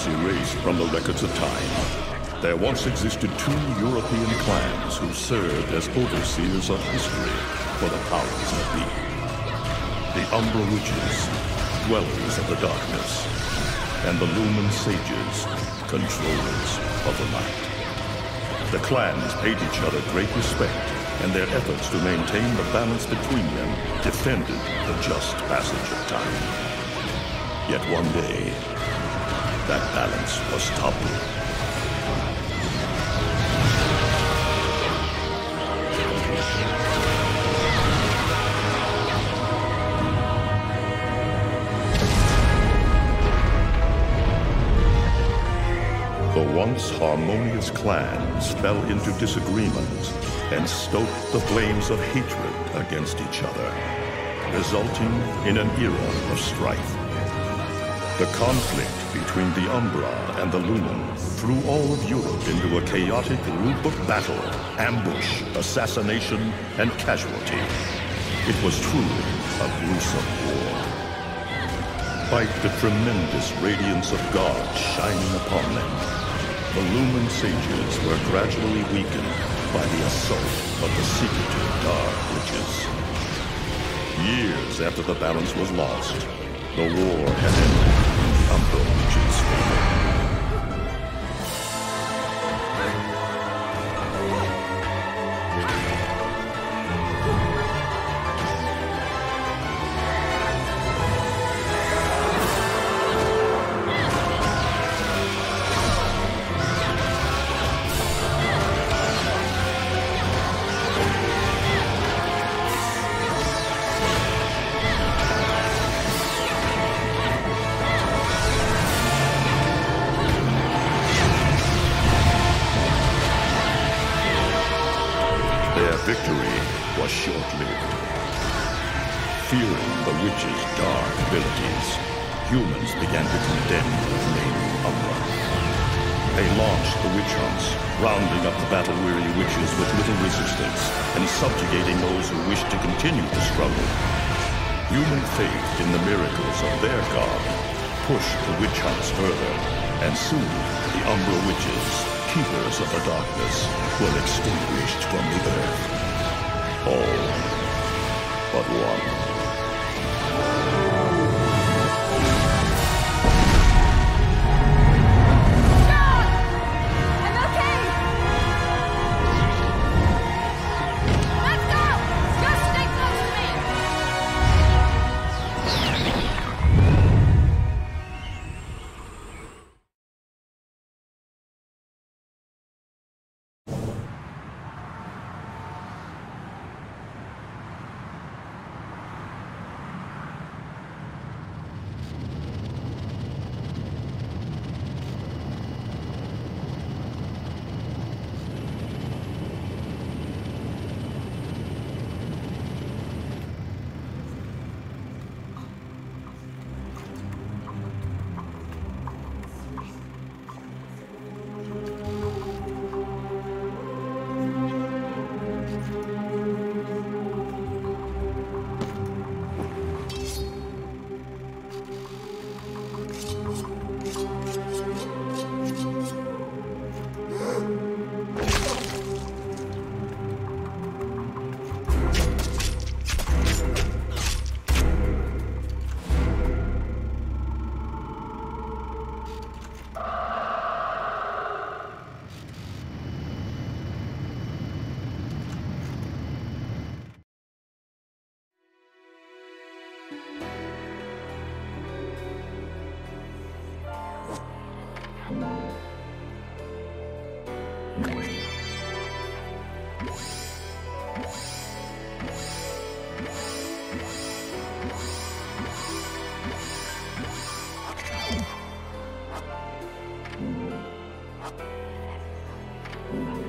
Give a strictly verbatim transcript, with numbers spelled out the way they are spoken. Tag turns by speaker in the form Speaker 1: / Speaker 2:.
Speaker 1: once erased from the records of time, there once existed two European clans who served as overseers of history for the powers that be. The Umbra Witches, dwellers of the darkness, and the Lumen Sages, controllers of the light. The clans paid each other great respect, and their efforts to maintain the balance between them defended the just passage of time. Yet one day, that balance was toppled. The once harmonious clans fell into disagreement and stoked the flames of hatred against each other, resulting in an era of strife. The conflict between the Umbra and the Lumen threw all of Europe into a chaotic loop of battle, ambush, assassination, and casualty. It was truly a gruesome war. Despite the tremendous radiance of God shining upon them, the Lumen Sages were gradually weakened by the assault of the secretive Dark Witches. Years after the balance was lost, the war had ended in the Umbra Witches' favor. Their victory was short-lived. Fearing the witches' dark abilities, humans began to condemn the remaining Umbra. They launched the witch hunts, rounding up the battle-weary witches with little resistance and subjugating those who wished to continue the struggle. Human faith in the miracles of their god pushed the witch hunts further, and soon the Umbra witches, keepers of the darkness, were extinguished from the earth. All but one.
Speaker 2: Thank you.